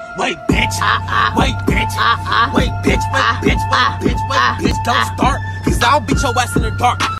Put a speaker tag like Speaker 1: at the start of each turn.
Speaker 1: Wait, bitch. Wait, bitch. Wait, bitch. Wait, bitch. Wait, bitch. Wait, bitch. Don't start, cause I'll beat your ass in the dark.